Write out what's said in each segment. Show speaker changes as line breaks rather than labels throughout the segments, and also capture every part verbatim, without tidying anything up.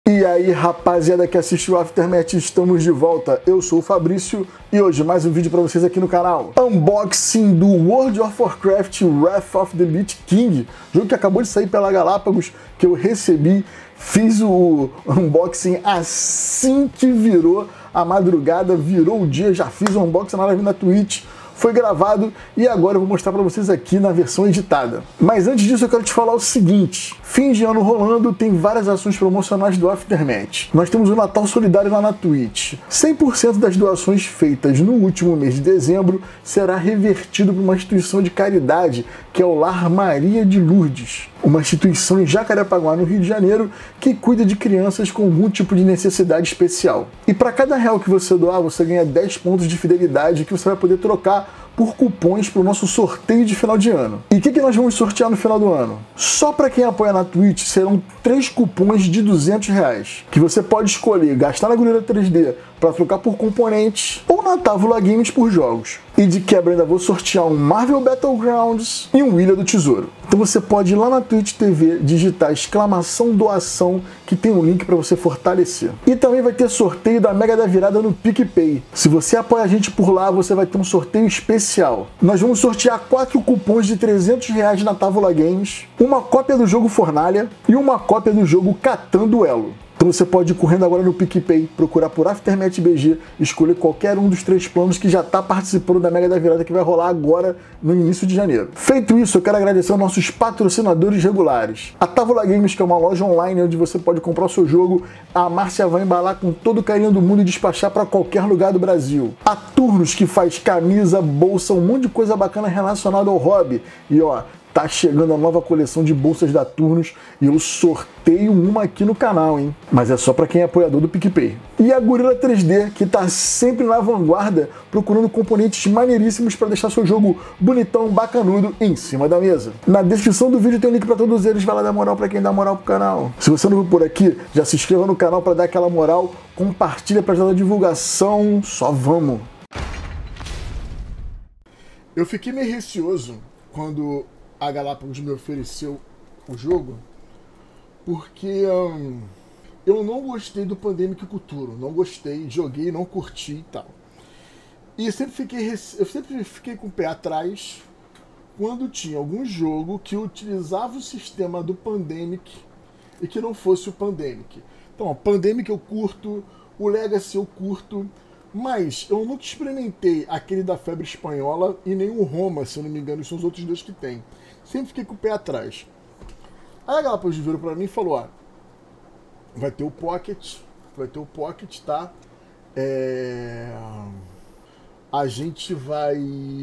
E aí, rapaziada que assiste o Aftermath, estamos de volta. Eu sou o Fabrício e hoje mais um vídeo pra vocês aqui no canal. Unboxing do World of Warcraft Wrath of the Lich King, jogo que acabou de sair pela Galápagos, que eu recebi, fiz o unboxing assim que virou a madrugada, virou o dia, já fiz o unboxing na live na Twitch. Foi gravado e agora eu vou mostrar para vocês aqui na versão editada. Mas antes disso eu quero te falar o seguinte: fim de ano rolando, tem várias ações promocionais do Aftermath. Nós temos o Natal Solidário lá na Twitch. cem por cento das doações feitas no último mês de dezembro será revertido para uma instituição de caridade, que é o Lar Maria de Lourdes, uma instituição em Jacarepaguá, no Rio de Janeiro, que cuida de crianças com algum tipo de necessidade especial. E para cada real que você doar, você ganha dez pontos de fidelidade que você vai poder trocar por cupons para o nosso sorteio de final de ano. E o que, que nós vamos sortear no final do ano? Só para quem apoia na Twitch serão três cupons de duzentos reais, que você pode escolher gastar na Gorilla três D para trocar por componentes ou na Távola Games por jogos. E de quebra ainda vou sortear um Marvel Battlegrounds e um Ilha do Tesouro. Então você pode ir lá na Twitch T V, digitar exclamação doação, que tem um link para você fortalecer. E também vai ter sorteio da Mega da Virada no PicPay. Se você apoia a gente por lá, você vai ter um sorteio especial. Nós vamos sortear quatro cupons de trezentos reais na Távola Games, uma cópia do jogo Fornalha e uma cópia do jogo Catan Duelo. Então você pode ir correndo agora no PicPay, procurar por Aftermath B G, escolher qualquer um dos três planos que já está participando da Mega da Virada, que vai rolar agora no início de janeiro. Feito isso, eu quero agradecer aos nossos patrocinadores regulares. A Távola Games, que é uma loja online onde você pode comprar o seu jogo. A Márcia vai embalar com todo o carinho do mundo e despachar para qualquer lugar do Brasil. A Turnos, que faz camisa, bolsa, um monte de coisa bacana relacionada ao hobby. E ó, tá chegando a nova coleção de bolsas da Turnos e eu sorteio uma aqui no canal, hein? Mas é só para quem é apoiador do PicPay. E a Gorilla três D, que tá sempre na vanguarda, procurando componentes maneiríssimos para deixar seu jogo bonitão, bacanudo, em cima da mesa. Na descrição do vídeo tem um link para todos eles, vai lá dar moral para quem dá moral pro canal. Se você não viu por aqui, já se inscreva no canal para dar aquela moral, compartilha para ajudar na divulgação, só vamos! Eu fiquei meio receoso quando a Galápagos me ofereceu o jogo, porque hum, eu não gostei do Pandemic Cultura, não gostei, joguei, não curti e tal. E eu sempre fiquei, eu sempre fiquei com o pé atrás quando tinha algum jogo que utilizava o sistema do Pandemic e que não fosse o Pandemic. Então, o Pandemic eu curto, o Legacy eu curto, mas eu nunca experimentei aquele da febre espanhola e nem o Roma, se eu não me engano, são os outros dois que tem. Sempre fiquei com o pé atrás. Aí a Galápagos virou pra mim e falou: ó, vai ter o Pocket, vai ter o Pocket, tá? É... A gente vai...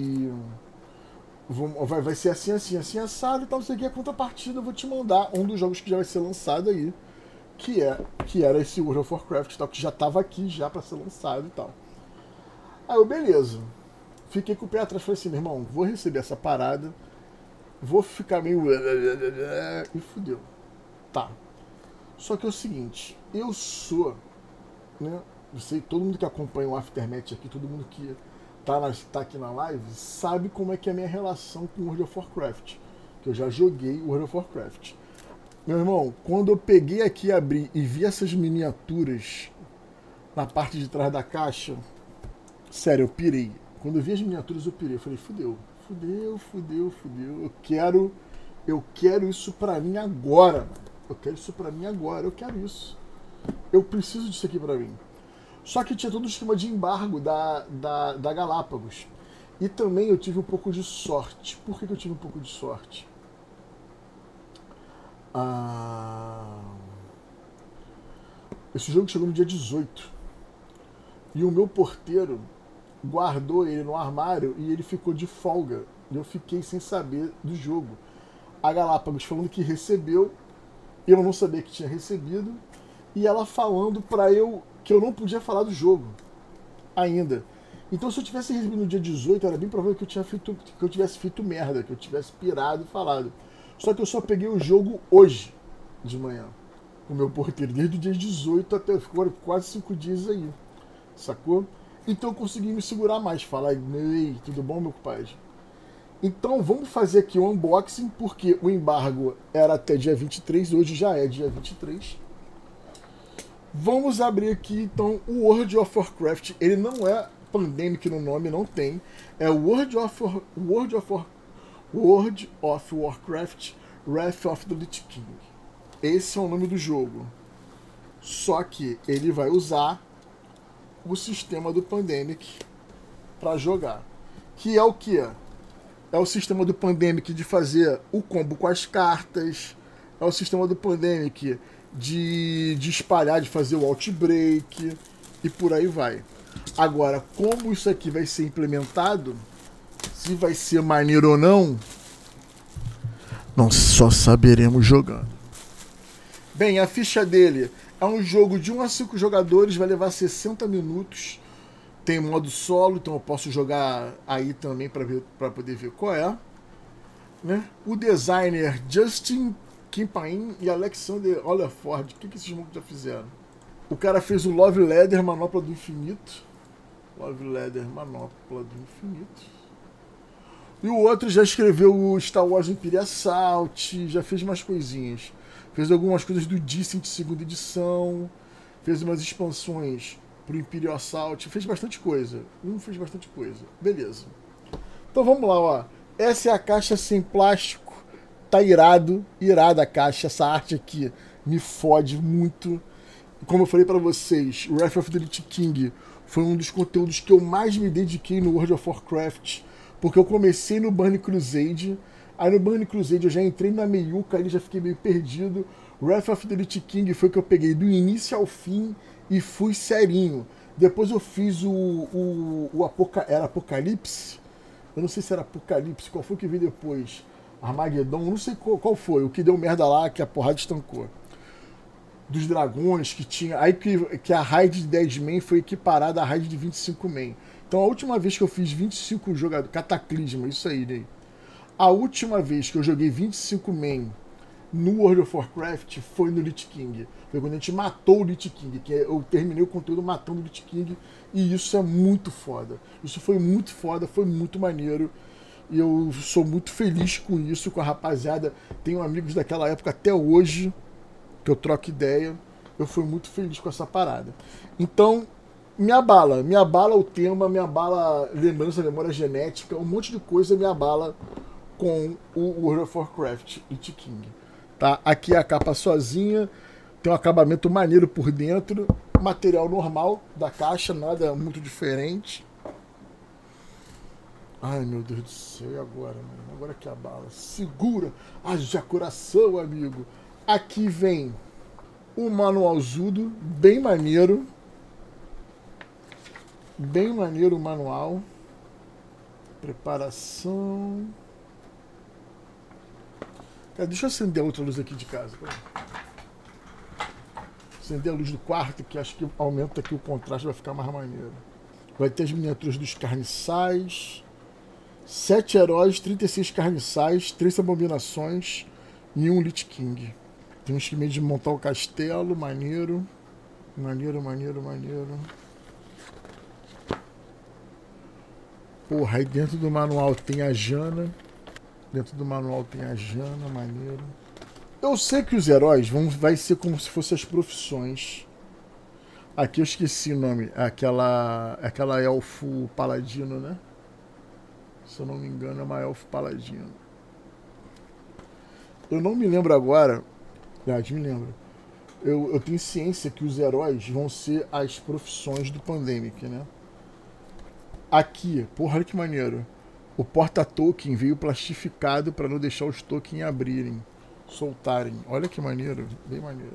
vai... Vai ser assim, assim, assim, assado e tal, não sei o que. A contrapartida eu vou te mandar um dos jogos que já vai ser lançado aí, que, é... que era esse World of Warcraft, tal, que já tava aqui já pra ser lançado e tal. Aí eu, beleza. Fiquei com o pé atrás, falei assim, meu irmão, vou receber essa parada, vou ficar meio... e fudeu. Tá. Só que é o seguinte, eu sou, né, eu sei, todo mundo que acompanha o Aftermath aqui, todo mundo que tá, na, tá aqui na live, sabe como é que é a minha relação com World of Warcraft. Que eu já joguei World of Warcraft. Meu irmão, quando eu peguei aqui, abri e vi essas miniaturas na parte de trás da caixa, sério, eu pirei. Quando eu vi as miniaturas, eu pirei. Eu falei, fudeu. Fudeu, fudeu, fudeu. Eu quero, eu quero isso pra mim agora, mano. Eu quero isso pra mim agora. Eu quero isso. Eu preciso disso aqui pra mim. Só que tinha todo o esquema de embargo da, da, da Galápagos. E também eu tive um pouco de sorte. Por que, que eu tive um pouco de sorte? Ah... Esse jogo chegou no dia dezoito. E o meu porteiro guardou ele no armário e ele ficou de folga. Eu fiquei sem saber do jogo. A Galápagos falando que recebeu, eu não sabia que tinha recebido, e ela falando pra eu que eu não podia falar do jogo ainda. Então, se eu tivesse recebido no dia dezoito, era bem provável que eu, tinha feito, que eu tivesse feito merda, que eu tivesse pirado e falado. Só que eu só peguei o jogo hoje de manhã, com o meu porteiro, desde o dia dezoito até ficou quase cinco dias aí, sacou? Então eu consegui me segurar mais, falar, ei, tudo bom, meu compadre? Então vamos fazer aqui o unboxing, porque o embargo era até dia vinte e três, hoje já é dia vinte e três. Vamos abrir aqui então o World of Warcraft. Ele não é Pandemic no nome, não tem. É World of, World of, War, World of Warcraft Wrath of the Lich King. Esse é o nome do jogo. Só que ele vai usar o sistema do Pandemic para jogar. Que é o que? É o sistema do Pandemic de fazer o combo com as cartas. É o sistema do Pandemic de, de espalhar, de fazer o Outbreak. E por aí vai. Agora, como isso aqui vai ser implementado, se vai ser maneiro ou não, nós só saberemos jogando. Bem, a ficha dele é um jogo de um a cinco jogadores, vai levar sessenta minutos. Tem modo solo, então eu posso jogar aí também para poder ver qual é. Né? O designer Justin Kimpain e Alexander Ollerford. O que, que esses malucos já fizeram? O cara fez o Love Leather, Manopla do Infinito. Love Leather, Manopla do Infinito. E o outro já escreveu o Star Wars Imperial Assault, já fez umas coisinhas. Fez algumas coisas do Decent segunda edição, fez umas expansões pro Imperial Assault, fez bastante coisa. Um fez bastante coisa. Beleza. Então vamos lá, ó. Essa é a caixa sem plástico. Tá irado, irada a caixa. Essa arte aqui me fode muito. Como eu falei pra vocês, o Wrath of the Lich King foi um dos conteúdos que eu mais me dediquei no World of Warcraft, porque eu comecei no Burning Crusade. Aí no Burning Crusade eu já entrei na meiuca, ali já fiquei meio perdido. Wrath of the Lich King foi que eu peguei do início ao fim e fui serinho. Depois eu fiz o, o, o Apoca... era Apocalipse? Eu não sei se era Apocalipse, qual foi que veio depois? Armageddon, não sei qual, qual foi. O que deu merda lá, que a porrada estancou. Dos dragões que tinha... Aí que, que a raid de dez man foi equiparada à raid de vinte e cinco man. Então a última vez que eu fiz vinte e cinco jogadores... Cataclisma, isso aí, né? A última vez que eu joguei vinte e cinco man no World of Warcraft foi no Lich King. Foi quando a gente matou o Lich King, que eu terminei o conteúdo matando o Lich King, e isso é muito foda. Isso foi muito foda, foi muito maneiro, e eu sou muito feliz com isso, com a rapaziada. Tenho amigos daquela época até hoje, que eu troco ideia. Eu fui muito feliz com essa parada. Então, me abala, me abala o tema, me abala lembrança, memória genética, um monte de coisa me abala com o World of Warcraft Lich King. Tá? Aqui é a capa sozinha, tem um acabamento maneiro por dentro, material normal da caixa, nada muito diferente. Ai meu Deus do céu, e agora, mano? Agora que abala. Segura, haja coração, amigo. Aqui vem o manualzudo, bem maneiro. Bem maneiro o manual. Preparação. Deixa eu acender a outra luz aqui de casa. Acender a luz do quarto, que acho que aumenta aqui o contraste, vai ficar mais maneiro. Vai ter as miniaturas dos carniçais. Sete heróis, trinta e seis carniçais, três abominações e um Lich King. Tem um esquema de montar o castelo, maneiro. Maneiro, maneiro, maneiro. Porra, aí dentro do manual tem a Jana. Dentro do manual tem a Jana, maneiro. Eu sei que os heróis vão vai ser como se fossem as profissões. Aqui eu esqueci o nome. Aquela, aquela elfo paladino, né? Se eu não me engano, é uma elfo paladino. Eu não me lembro agora. Verdade, me lembro. Eu, eu tenho ciência que os heróis vão ser as profissões do Pandemic, né? Aqui, porra, olha que maneiro. O porta-token veio plastificado para não deixar os tokens abrirem, soltarem. Olha que maneiro, bem maneiro.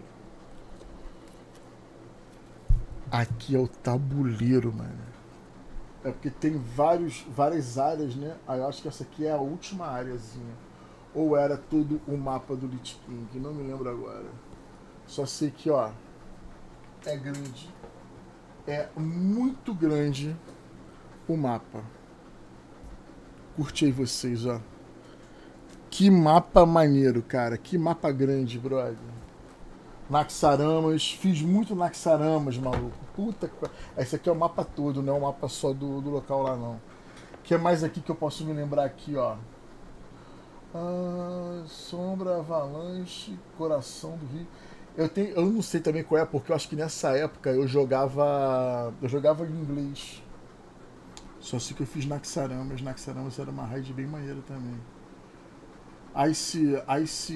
Aqui é o tabuleiro, mano. É porque tem vários, várias áreas, né? Aí eu acho que essa aqui é a última áreazinha. Ou era tudo o mapa do Lich King, não me lembro agora. Só sei que, ó, é grande. É muito grande o mapa. Curte aí vocês, ó. Que mapa maneiro, cara. Que mapa grande, brother. Naxaramas. Fiz muito Naxaramas, maluco. Puta que... Esse aqui é o mapa todo, não é o mapa só do, do local lá, não. O que é mais aqui que eu posso me lembrar aqui, ó? Ah, sombra, avalanche, coração do rio. Eu, tenho, eu não sei também qual é, porque eu acho que nessa época eu jogava. Eu jogava em inglês. Só sei que eu fiz Naxxaramas. Naxxaramas era uma raid bem maneira também. Ice. Ice.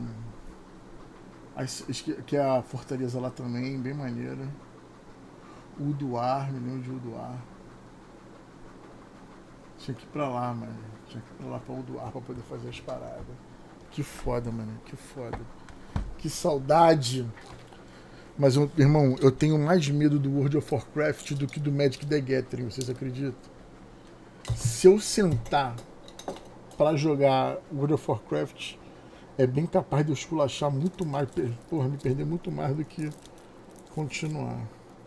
Ice que é a fortaleza lá também, bem maneira. Ulduar, me lembro de Ulduar. Tinha que ir pra lá, mano. Tinha que ir pra lá pra Ulduar pra poder fazer as paradas. Que foda, mano. Que foda. Que saudade. Mas, eu, irmão, eu tenho mais medo do World of Warcraft do que do Magic the Gathering, vocês acreditam? Se eu sentar pra jogar World of Warcraft, é bem capaz de eu esculachar muito mais, porra, me perder muito mais do que continuar.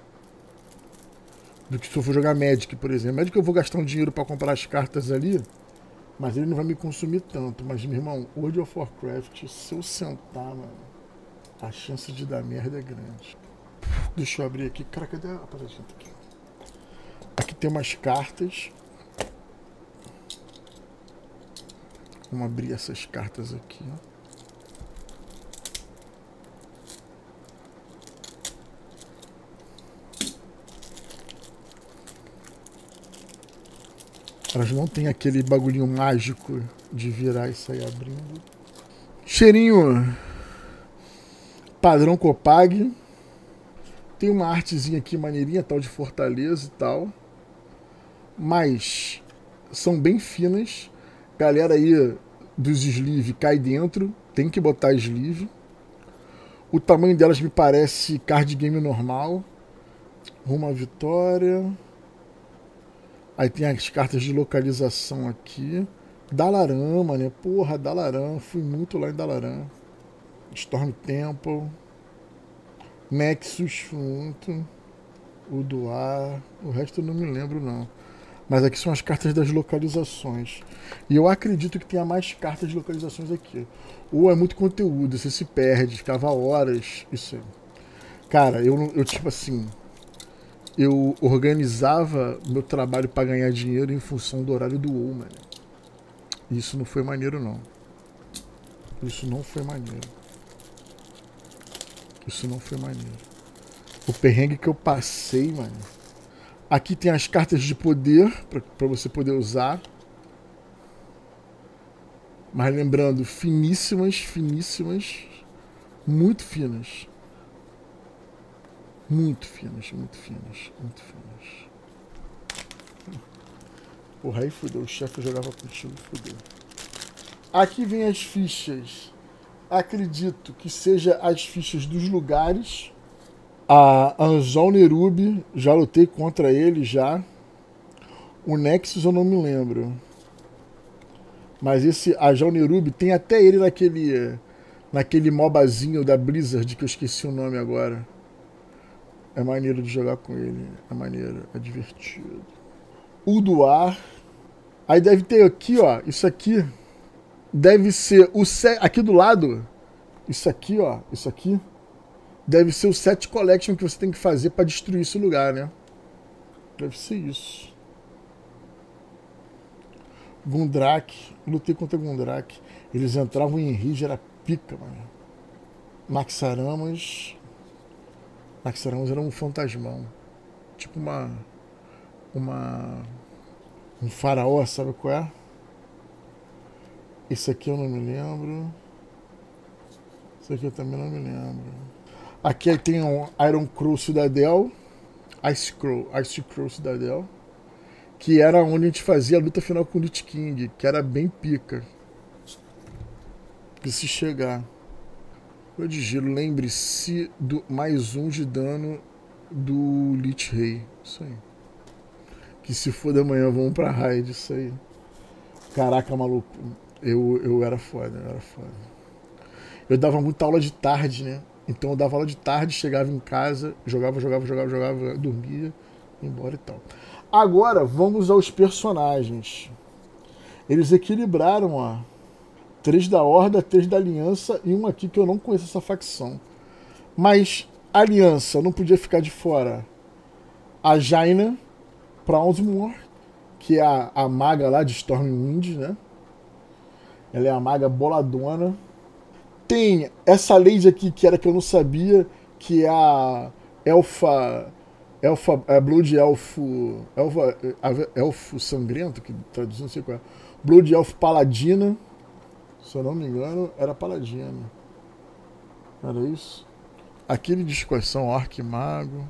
Do que se eu for jogar Magic, por exemplo. Magic eu vou gastar um dinheiro pra comprar as cartas ali, mas ele não vai me consumir tanto. Mas, meu irmão, World of Warcraft, se eu sentar, mano, a chance de dar merda é grande. Deixa eu abrir aqui. Cara, cadê a rapaziada aqui? Aqui tem umas cartas. Vamos abrir essas cartas aqui, ó. Elas não tem aquele bagulhinho mágico de virar e sair abrindo. Cheirinho padrão Copag. Tem uma artezinha aqui maneirinha, tal de Fortaleza e tal. Mas são bem finas. Galera aí dos sleeve cai dentro. Tem que botar sleeve. O tamanho delas me parece card game normal. Rumo à vitória. Aí tem as cartas de localização aqui. Dalaran, né? Porra, Dalaran. Fui muito lá em Dalaran. Storm Temple. Nexus, muito. O Doar. O resto eu não me lembro, não. Mas aqui são as cartas das localizações. E eu acredito que tenha mais cartas de localizações aqui. Ou é muito conteúdo, você se perde, ficava horas. Isso aí. Cara, eu, eu tipo assim. Eu organizava meu trabalho para ganhar dinheiro em função do horário do WoW, mano. Isso não foi maneiro, não. Isso não foi maneiro. Isso não foi maneiro. O perrengue que eu passei, mano. Aqui tem as cartas de poder para você poder usar. Mas lembrando, finíssimas, finíssimas. Muito finas. Muito finas, muito finas, muito finas. Porra, aí fudeu. O chefe jogava contigo, fudeu. Aqui vem as fichas. Acredito que seja as fichas dos lugares. A Anzol Nerub, já lutei contra ele já. O Nexus eu não me lembro. Mas esse Anzol Nerub tem até ele naquele naquele mobazinho da Blizzard que eu esqueci o nome agora. É maneiro de jogar com ele. É maneiro, é divertido. Ulduar. Aí deve ter aqui, ó. Isso aqui deve ser o set. Aqui do lado. Isso aqui, ó. Isso aqui. Deve ser o set collection que você tem que fazer pra destruir esse lugar, né? Deve ser isso. Gundrak. Lutei contra Gundrak. Eles entravam em Rige, era pica, mano. Naxxaramas. Naxxaramas era um fantasmão. Tipo uma... Uma... Um faraó, sabe qual é? Esse aqui eu não me lembro. Esse aqui eu também não me lembro. Aqui tem um Iron Crow Cidadel. Ice Crow, Ice Crow Cidadel. Que era onde a gente fazia a luta final com o Lich King. Que era bem pica. De se chegar. Eu de gelo, lembre-se do mais um de dano do Lich Rei. Isso aí. Que se for da manhã, vamos pra raid. Isso aí. Caraca, maluco. Eu, eu era foda, eu era foda. Eu dava muita aula de tarde, né? Então eu dava aula de tarde, chegava em casa, jogava, jogava, jogava, jogava, dormia, ia embora e tal. Agora, vamos aos personagens. Eles equilibraram, ó. Três da Horda, três da Aliança e um aqui que eu não conheço essa facção. Mas a Aliança não podia ficar de fora. A Jaina Proudmoore, que é a, a maga lá de Stormwind, né? Ela é a maga boladona. Tem essa lady aqui, que era que eu não sabia, que é a Elfa... Elfa... É Blood Elfo... Elfa, Elfo Sangrento, que traduzindo não sei qual é. Blood Elfo Paladina. Se eu não me engano, era Paladina. Era isso? Aquele de escoação, Arquimago.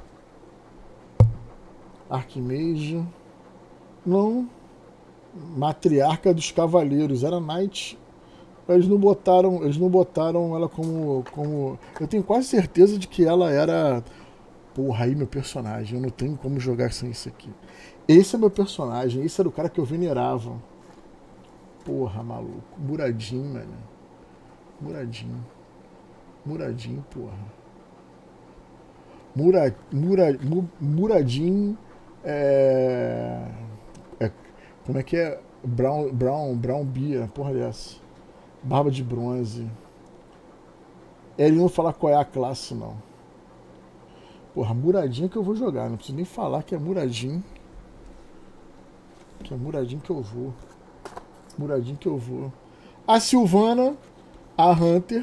Arquimage. Não. Matriarca dos Cavaleiros. Era Knight. Eles não botaram, eles não botaram ela como, como... Eu tenho quase certeza de que ela era... Porra, aí meu personagem. Eu não tenho como jogar sem isso aqui. Esse é meu personagem. Esse era o cara que eu venerava. Porra, maluco. Muradin, mano. Muradin. Muradin, porra. Mura, Mura, Muradin é, é... Como é que é? Brown, Brown, Brown Beer, porra dessa. Barba de bronze. Ele não falar qual é a classe, não. Porra, Muradin que eu vou jogar. Não preciso nem falar que é Muradin. Que é Muradin que eu vou. Muradin que eu vou. A Sylvana, a Hunter.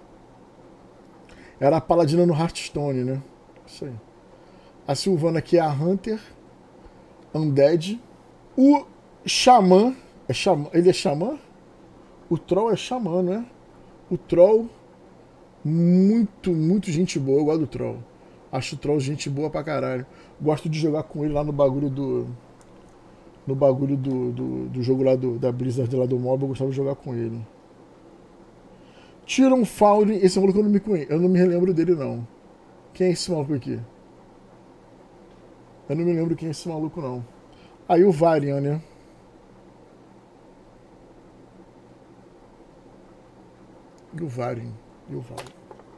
Era a paladina no Hearthstone, né? Isso aí. A Sylvana aqui é a Hunter. Undead. O Xamã. É xamã. Ele é Xamã? O Troll é Xamã, não é? O Troll. Muito, muito gente boa. Eu gosto do Troll. Acho o Troll gente boa pra caralho. Gosto de jogar com ele lá no bagulho do... No bagulho do, do, do jogo lá do, da Blizzard lá do mob. Eu gostava de jogar com ele. Tyron Foundry. Esse maluco eu não me conheço. Eu não me lembro dele, não. Quem é esse maluco aqui? Eu não me lembro quem é esse maluco, não. Aí o Varian, né? E o Varian. E o Varian.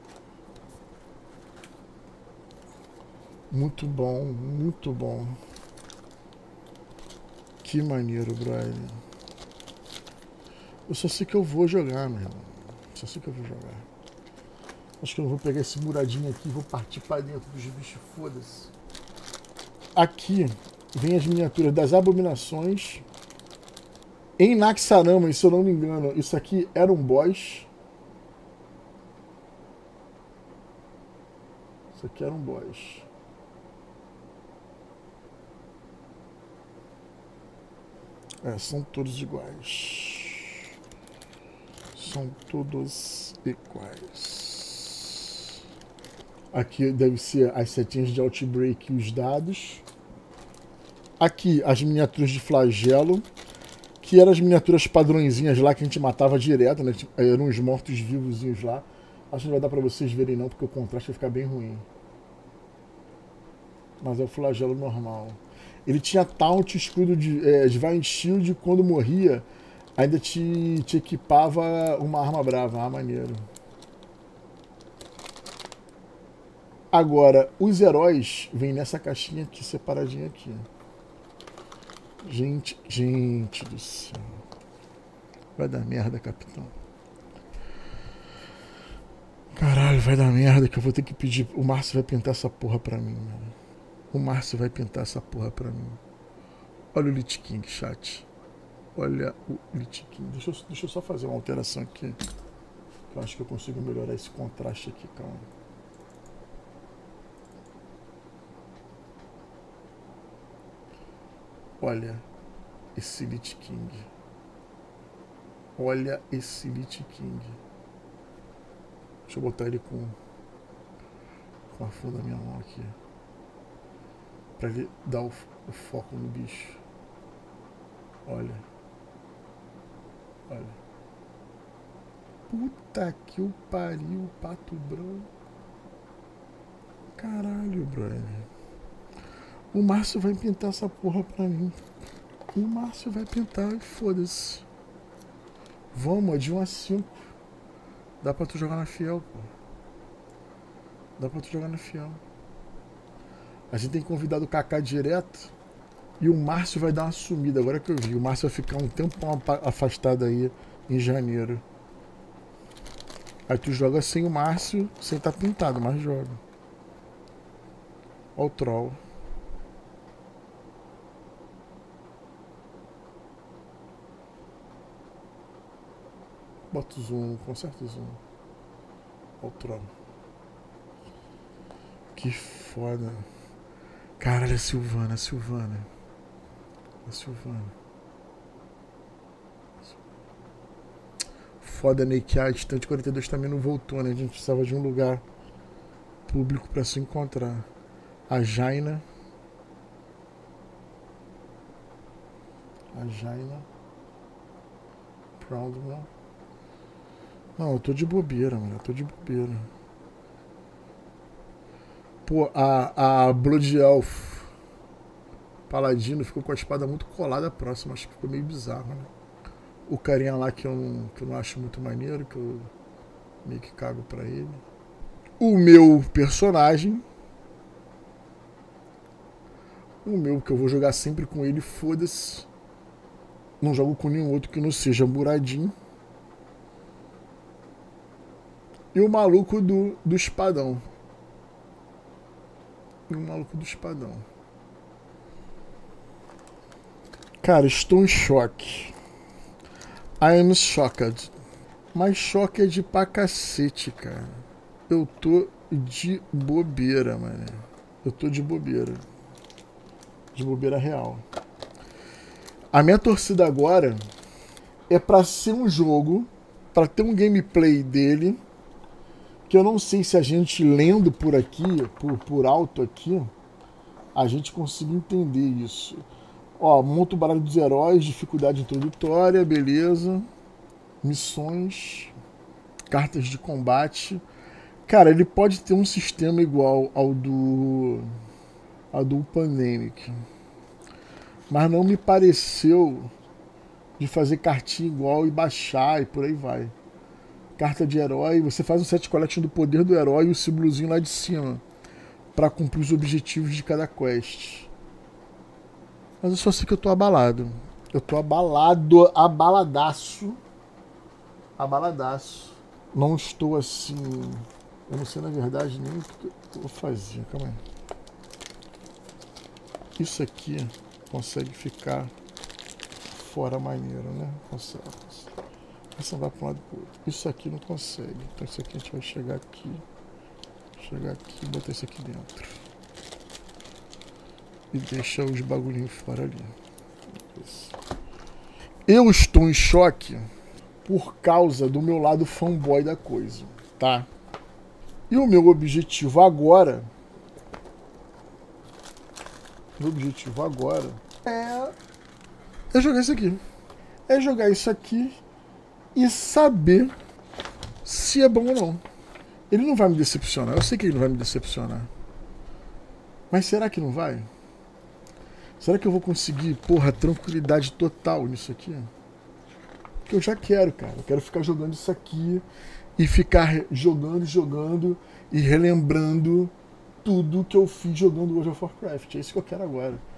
Muito bom, muito bom. Que maneiro, brother. Eu só sei que eu vou jogar, meu irmão. Só sei que eu vou jogar. Acho que eu não vou pegar esse muradinho aqui e vou partir pra dentro dos bichos, foda-se. Aqui vem as miniaturas das abominações. Em Naxxarama, se eu não me engano, isso aqui era um boss. Isso aqui era um boss. É, são todos iguais. São todos iguais. Aqui deve ser as setinhas de Outbreak e os dados. Aqui as miniaturas de flagelo. Que eram as miniaturas padrõezinhas lá que a gente matava direto, né? Eram uns mortos-vivozinhos lá. Acho que não vai dar pra vocês verem não, porque o contraste vai ficar bem ruim. Mas é o flagelo normal. Ele tinha taunt, escudo de é, Divine Shield, quando morria, ainda te, te equipava uma arma brava. Ah, maneiro. Agora, os heróis vêm nessa caixinha aqui, separadinha aqui. Gente, gente do céu. Vai dar merda, capitão. Caralho, vai dar merda que eu vou ter que pedir. O Márcio vai pintar essa porra pra mim, mano. O Márcio vai pintar essa porra pra mim. Olha o Lich King, chat. Olha o Lich King. Deixa eu, deixa eu só fazer uma alteração aqui. Eu acho que eu consigo melhorar esse contraste aqui, calma. Olha esse Lich King. Olha esse Lich King. Deixa eu botar ele com, com a funda da minha mão aqui. Pra ele dar o, o foco no bicho. Olha. Olha. Puta que o pariu, pato branco. Caralho, brother. O Márcio vai pintar essa porra pra mim. O Márcio vai pintar e foda-se. Vamos, de um a cinco. Dá pra tu jogar na fiel, pô. Dá pra tu jogar na fiel. A gente tem convidado o Kaká direto. E o Márcio vai dar uma sumida, agora que eu vi. O Márcio vai ficar um tempão afastado aí em janeiro. Aí tu joga sem o Márcio, sem estar pintado, mas joga. Olha o troll. Bota o zoom, conserta o zoom. Olha o troll. Que foda. Caralho, a Sylvana, a Sylvana. A Sylvana. Foda, né, que a Estante quarenta e dois também não voltou, né? A gente precisava de um lugar público pra se encontrar. A Jaina. A Jaina. Proudman. Não, eu tô de bobeira, mano. Eu tô de bobeira. Pô, a, a Blood Elf Paladino ficou com a espada muito colada próxima. Acho que ficou meio bizarro, né? O carinha lá que eu, não, que eu não acho muito maneiro, que eu meio que cago pra ele. O meu personagem. O meu, que eu vou jogar sempre com ele, foda-se. Não jogo com nenhum outro que não seja Muradin. E o maluco do, do espadão. E o maluco do espadão. Cara, estou em choque. I am shocked. Mas shocked pra cacete, cara. Eu tô de bobeira, mano. Eu tô de bobeira. De bobeira real. A minha torcida agora é pra ser um jogo, pra ter um gameplay dele, que eu não sei se a gente lendo por aqui, por, por alto aqui, a gente consiga entender isso. Ó, monta o baralho dos heróis, dificuldade introdutória, beleza. Missões, cartas de combate. Cara, ele pode ter um sistema igual ao do ao do Pandemic, mas não me pareceu de fazer cartinha igual e baixar e por aí vai. Carta de herói, você faz um set collection do poder do herói e o símbolozinho lá de cima para cumprir os objetivos de cada quest. Mas eu só sei que eu tô abalado. Eu tô abalado, abaladaço. Abaladaço. Não estou assim. Eu não sei na verdade nem o que eu vou fazer. Calma aí. Isso aqui consegue ficar fora maneiro, né? Consegue. Essa vai para um lado e pro outro. Isso aqui não consegue. Então isso aqui a gente vai chegar aqui. Chegar aqui e botar isso aqui dentro. E deixa os bagulhinhos fora ali. Isso. Eu estou em choque por causa do meu lado fanboy da coisa, tá? E o meu objetivo agora... Meu objetivo agora é... É jogar isso aqui. É jogar isso aqui e saber se é bom ou não. Ele não vai me decepcionar. Eu sei que ele não vai me decepcionar. Mas será que não vai? Será que eu vou conseguir, porra, tranquilidade total nisso aqui? Porque eu já quero, cara. Eu quero ficar jogando isso aqui e ficar jogando, jogando e relembrando tudo que eu fiz jogando World of Warcraft. É isso que eu quero agora.